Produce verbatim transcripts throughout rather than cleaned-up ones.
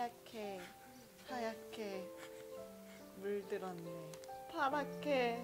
하얗게 하얗게 물들었네. 파랗게.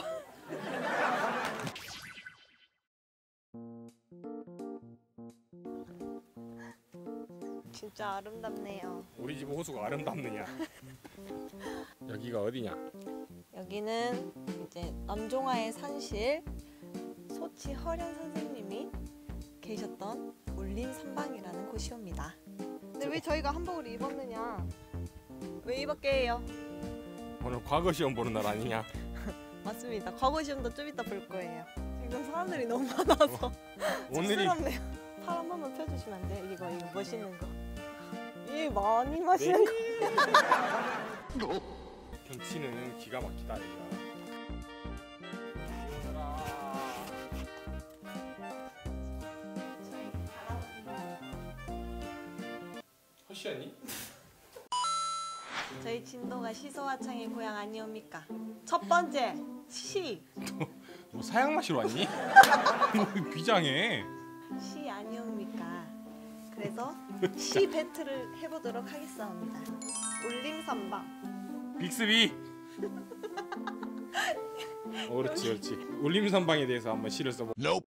진짜 아름답네요. 우리 집 호수가 아름답느냐? 여기가 어디냐? 여기는 이제 남종아의 산실 소치 허련 선생님이 계셨던 울림산방이라는 곳이옵니다. 근데 왜 저희가 한복을 입었느냐? 왜 입었게 해요? 오늘 과거 시험 보는 날 아니냐? 맞습니다. 과거 시험도 좀 이따 볼 거예요. 지금 사람들이 너무 많아서 오늘이 쑥스럽네요. 팔 한 번만 펴주시면 안 돼요? 이거 이거 멋있는 거. 이 많이 마시는 거. 경치는 기가 막히다 여기가. 허시하니? 저희 진도가 시소하창의 고향 아니옵니까? 첫 번째 시. 뭐 사양 마시러 왔니? 뭐 비장해. 시 아니옵니까? 그래서 시 배틀을 해보도록 하겠습니다. 울림산방. 빅스비. 어, 그렇지 그렇지. 울림산방에 대해서 한번 시를 써보. Nope.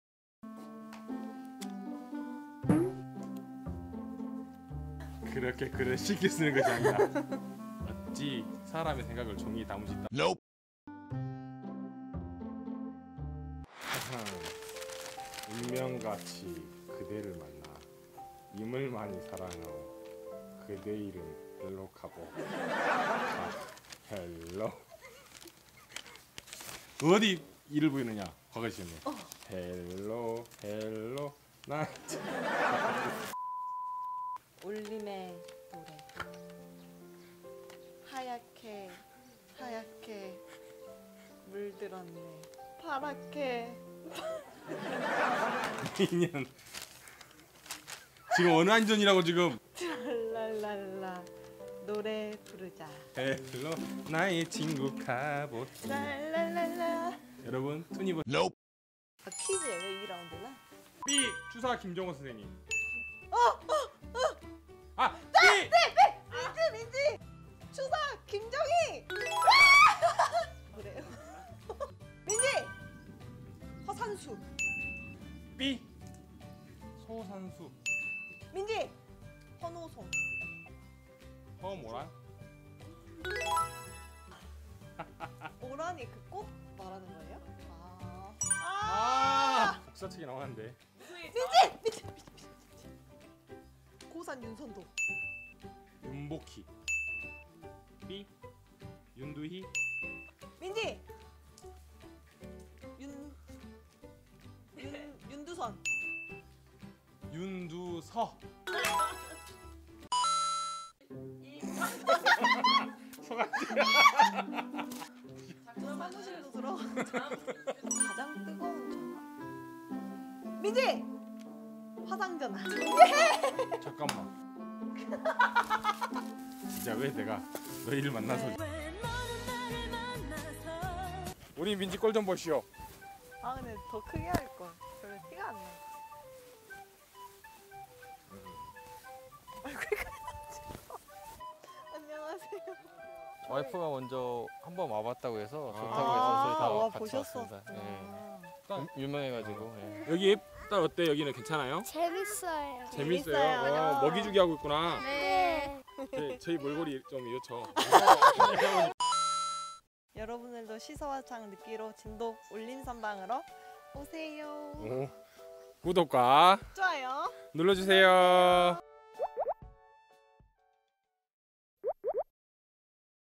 그렇게 글을 쉽게 쓰는 것이 아니라 어찌 사람의 생각을 종이에 담을 수 있다. Nope. 운명같이 그대를 만나 임을 많이 사랑하오. 그대 이름 헬로카보. 아, 헬로. 어디 이를 보이느냐? 과거 시험에. 어. 헬로 헬로 나. 울림의 노래. 하얗게 하얗게 물들었네. 파랗게. 인연. 지금 어느 안전이라고 지금? 랄랄랄라 노래 부르자. 헬로 나의 친구 카보. 랄랄랄라. 여러분 투니버. Nope. 아, 퀴즈예요 이 라운드는? B 주사 김정호 선생님. 어! 어! 어! 아! 네! B! 네! 네! 민지! 민지! 추사 김정희! 그래요? 민지! 허산수. B 소산수. 민지! 헌호송. 허 뭐라? 오란이 그 꽃 말하는 거예요? 아. 아! 복사책이 나왔는데. 민지! 민지! 민지! 민지! 고산 윤선도. 윤복희. B 윤두희. 민지! 윤... 윤... 윤두선. 윤두서. 소가지. 사무실로 들어. 가장 뜨거운 전화. 민지! 화상전화. 예! 잠깐만. 진짜 왜 내가 너희를 만나서. 우리 민지 꼴 좀 보시오. 아 근데 더 크게 할 걸. 별로 티가 안 나. 얼굴까지 찍어. 안녕하세요. 와이프가 먼저 한번 와봤다고 해서 좋다고 아, 해서 저희 다 와 같이 보셨어. 왔습니다. 예. 아. 유- 유명해가지고. 예. 여기 딸 어때? 여기는 괜찮아요? 재밌어요. 재밌어요. 재밌어요. 어, 먹이주기 하고 있구나. 네. 네, 저희 몰골이 좀 이렇죠. 여러분들도 시서와창 느끼러 진도 울림산방으로 오세요. 오, 구독과 좋아요. 눌러주세요.